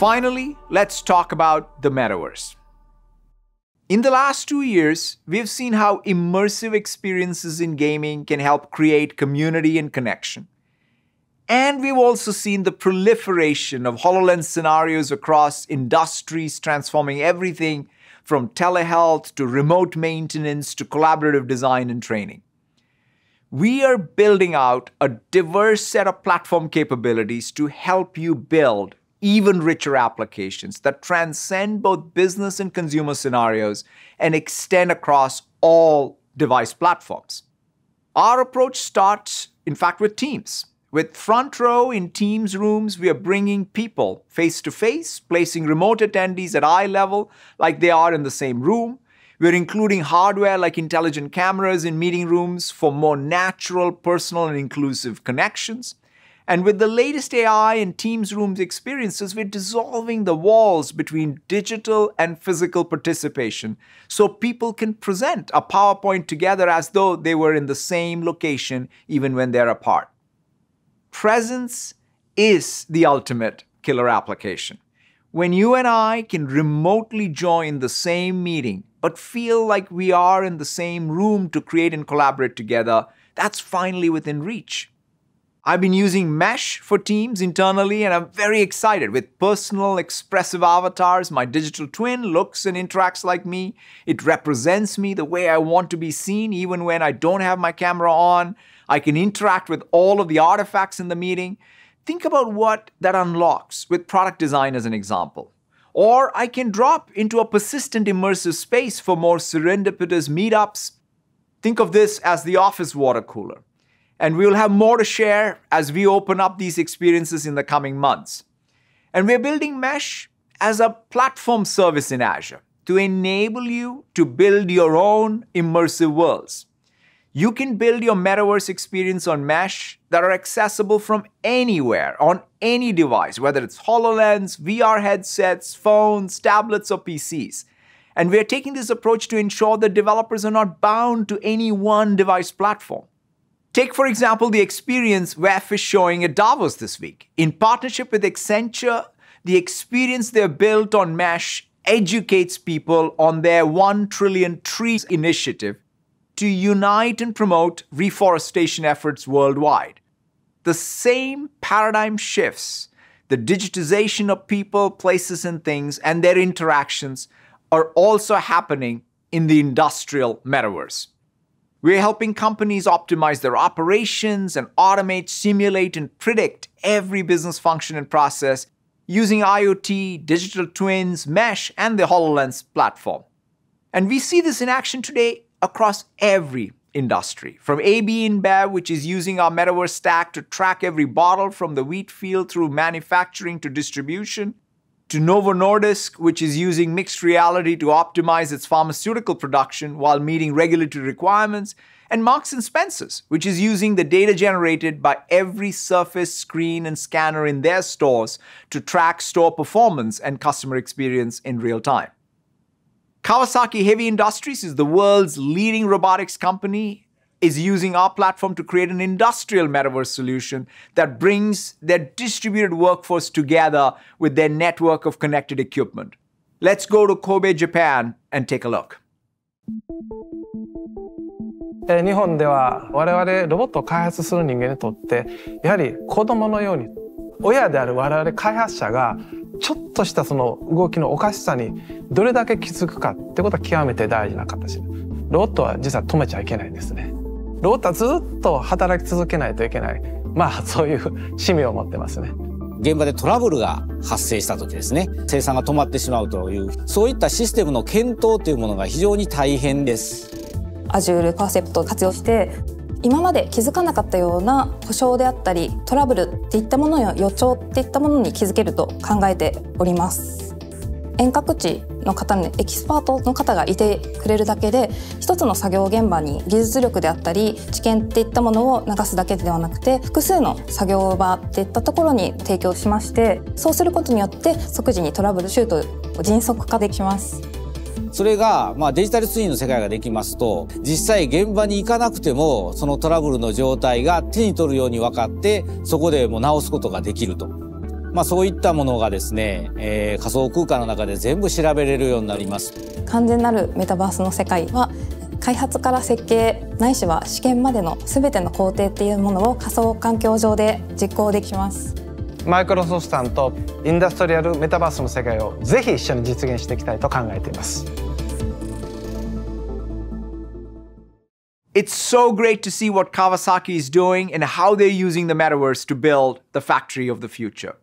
Finally, let's talk about the Metaverse. In the last 2 years, we've seen how immersive experiences in gaming can help create community and connection. And we've also seen the proliferation of HoloLens scenarios across industries, transforming everything from telehealth to remote maintenance to collaborative design and training. We are building out a diverse set of platform capabilities to help you build even richer applications that transcend both business and consumer scenarios and extend across all device platforms. Our approach starts, in fact, with Teams. With Front Row in Teams rooms, we are bringing people face-to-face, placing remote attendees at eye level like they are in the same room. We're including hardware like intelligent cameras in meeting rooms for more natural, personal, and inclusive connections. And with the latest AI and Teams rooms experiences, we're dissolving the walls between digital and physical participation so people can present a PowerPoint together as though they were in the same location even when they're apart. Presence is the ultimate killer application. When you and I can remotely join the same meeting but feel like we are in the same room to create and collaborate together, that's finally within reach. I've been using Mesh for Teams internally, and I'm very excited. With personal, expressive avatars, my digital twin looks and interacts like me. It represents me the way I want to be seen, even when I don't have my camera on. I can interact with all of the artifacts in the meeting. Think about what that unlocks with product design as an example. Or I can drop into a persistent immersive space for more serendipitous meetups. Think of this as the office water cooler. And we'll have more to share as we open up these experiences in the coming months. And we're building Mesh as a platform service in Azure to enable you to build your own immersive worlds. You can build your metaverse experience on Mesh that are accessible from anywhere, on any device, whether it's HoloLens, VR headsets, phones, tablets, or PCs. And we're taking this approach to ensure that developers are not bound to any one device platform. Take, for example, the experience WEF is showing at Davos this week. In partnership with Accenture, the experience they've built on Mesh educates people on their 1 trillion trees initiative to unite and promote reforestation efforts worldwide. The same paradigm shifts, the digitization of people, places, and things, and their interactions are also happening in the industrial metaverse. We're helping companies optimize their operations and automate, simulate, and predict every business function and process using IoT, digital twins, Mesh, and the HoloLens platform. And we see this in action today across every industry, from AB InBev, which is using our Metaverse stack to track every bottle from the wheat field through manufacturing to distribution, to Novo Nordisk, which is using mixed reality to optimize its pharmaceutical production while meeting regulatory requirements, and Marks & Spencer's, which is using the data generated by every surface, screen, and scanner in their stores to track store performance and customer experience in real time. Kawasaki Heavy Industries is the world's leading robotics company, is using our platform to create an industrial metaverse solution that brings their distributed workforce together with their network of connected equipment. Let's go to Kobe, Japan, and take a look. 日本では我々ロボットを開発する人間にとってやはり子供のように親である我々開発者がちょっとしたその動きのおかしさにどれだけ気づくかってことは極めて大事な形。ロボットは実は止めちゃいけないんですね。ロボットはずっと働き続けないといけない。そういう使命を持ってますね。 現場でトラブルが発生した時ですね、生産が止まってしまうという、そういったシステムの検討というものが非常に大変です。 Azureパーセプトを活用して今まで気づかなかったような故障であったりトラブルっていったものや予兆っていったものに気づけると考えております。遠隔地の方にエキスパートの方がいてくれるだけで一つの作業現場に技術力であったり知見っていったものを流すだけではなくて複数の作業場っていったところに提供しましてそうすることによって即時にトラブルシュートを迅速化できます。 それが、デジタルツインの世界ができますと実際現場に行かなくてもそのトラブルの状態が手に取るように分かってそこでもう直すことができるとそういったものがですね、仮想空間の中で全部調べれるようになります。 完全なるメタバースの世界は開発から設計ないしは試験までの全ての工程っていうものを仮想環境上で実行できます。 マイクロソフトさんとインダストリアルメタバースの世界をぜひ一緒に実現していきたいと考えています。 It's so great to see what Kawasaki is doing and how they're using the metaverse to build the factory of the future.